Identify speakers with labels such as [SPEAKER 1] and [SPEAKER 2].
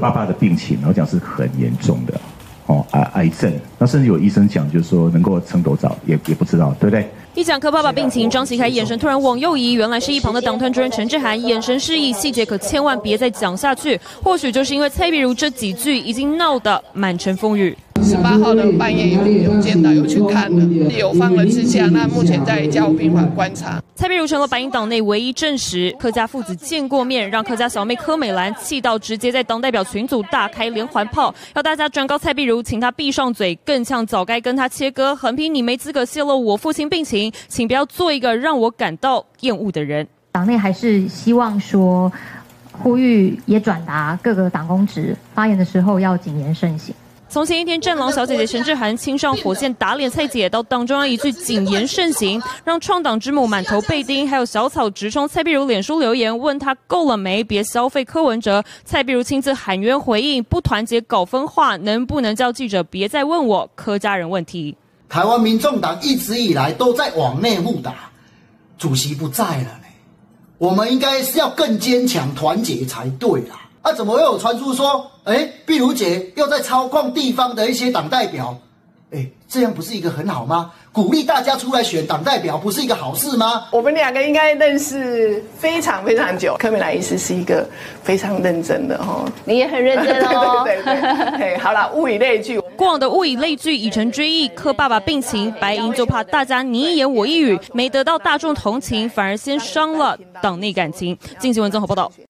[SPEAKER 1] 爸爸的病情，我讲是很严重的。癌症，那甚至有医生讲，就是说能够撑多早也不知道，对不对？
[SPEAKER 2] 一讲柯爸爸病情，张启凯眼神突然往右移，原来是一旁的党团主任陈志涵眼神示意，细节可千万别再讲下去。或许就是因为蔡壁如这几句已经闹得满城风雨。
[SPEAKER 3] 18号的半夜有见到，有去看了，有放了支架，那目前在加护病房观察。
[SPEAKER 2] 蔡壁如成了白营党内唯一证实柯家父子见过面，让柯家小妹柯美兰气到直接在党代表群组大开连环炮，要大家转告蔡壁如，请她闭上嘴，更呛早该跟她切割，横批你没资格泄露我父亲病情，请不要做一个让我感到厌恶的人。
[SPEAKER 4] 党内还是希望说，呼吁也转达各个党公职发言的时候要谨言慎行。
[SPEAKER 2] 从前一天战狼小姐姐陈志涵亲上火线打脸蔡姐，到党中央一句谨言慎行，让创党之母满头被钉，还有小草直冲蔡壁如脸书留言问她够了没，别消费柯文哲。蔡壁如亲自喊冤回应，不团结搞分化，能不能叫记者别再问我柯家人问题？
[SPEAKER 5] 台湾民众党一直以来都在往内互打，主席不在了呢，我们应该是要更坚强团结才对啦。怎么又有传出说，壁如姐又在操控地方的一些党代表？这样不是一个很好吗？鼓励大家出来选党代表，不是一个好事吗？
[SPEAKER 3] 我们两个应该认识非常非常久。柯美兰医师是一个非常认真的
[SPEAKER 6] 你也很认真哦。
[SPEAKER 3] 对，好了，物以类聚。
[SPEAKER 2] 过往的物以类聚已成追忆，柯爸爸病情，白营就怕大家你一言我一语，没得到大众同情，反而先伤了党内感情。镜新闻综合报道。